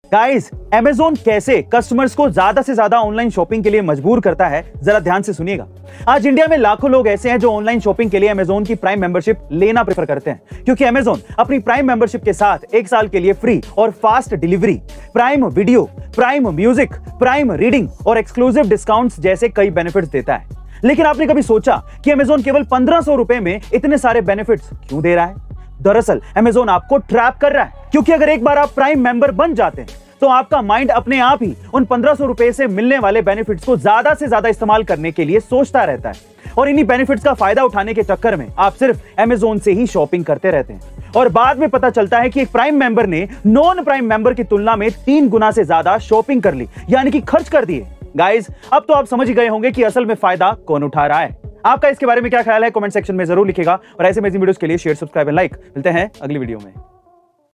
Guys, Amazon कैसे customers को ज्यादा से ज्यादा ऑनलाइन शॉपिंग के लिए मजबूर करता है, जरा ध्यान से सुनिएगा। आज इंडिया में लाखों लोग ऐसे हैं जो ऑनलाइन शॉपिंग के लिए अमेज़न की प्राइम मेंबरशिप लेना प्रेफर करते हैं, क्योंकि अमेज़न अपनी प्राइम मेंबरशिप के साथ 1 साल के लिए फ्री और fast delivery, Prime Video, Prime Music, Prime Reading और एक्सक्लूसिव डिस्काउंट्स जैसे कई बेनिफिट्स देता है। लेकिन आपने कभी सोचा कि अमेज़न केवल 1500 रुपए में इतने सारे बेनिफिट्स क्यों दे रहा है? दरअसल अमेज़न आपको ट्रैप कर रहा है, क्योंकि अगर एक बार आप प्राइम मेंबर बन जाते हैं तो आपका माइंड अपने आप ही उन 1500 रुपए से मिलने वाले बेनिफिट्स को ज्यादा से ज्यादा इस्तेमाल करने के लिए सोचता रहता है और इन्हीं बेनिफिट्स का फायदा उठाने के चक्कर में आप सिर्फ अमेज़न से ही शॉपिंग करते रहते हैं और बाद में पता चलता है कि एक प्राइम मेंबर ने नॉन प्राइम मेंबर की तुलना में 3 गुना से ज्यादा शॉपिंग कर ली, यानी कि खर्च कर दिए। गाइस, अब तो आप समझ ही गए होंगे कि असल में फायदा कौन उठा रहा है। आपका इसके बारे में क्या ख्याल है? कमेंट सेक्शन में जरूर लिखिएगा और ऐसे अमेजिंग वीडियोस के लिए शेयर, सब्सक्राइब एंड लाइक। मिलते हैं अगली वीडियो में।